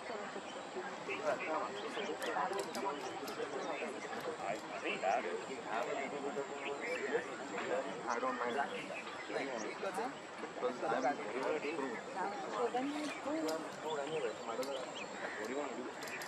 I don't mind. Because I'm very much true. So then you do.